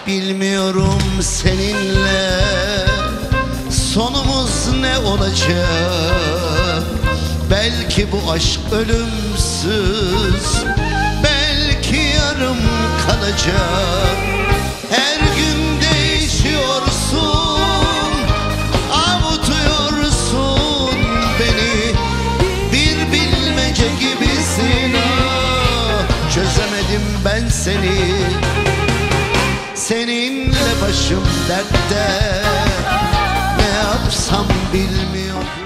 Bilmiyorum seninle sonumuz ne olacak. Belki bu aşk ölümsüz, belki yarım kalacak. Her gün değişiyorsun, avutuyorsun beni. Bir bilmece gibisin, ah, çözemedim ben seni. Seninle başım dertte, ne yapsam bilmiyorum.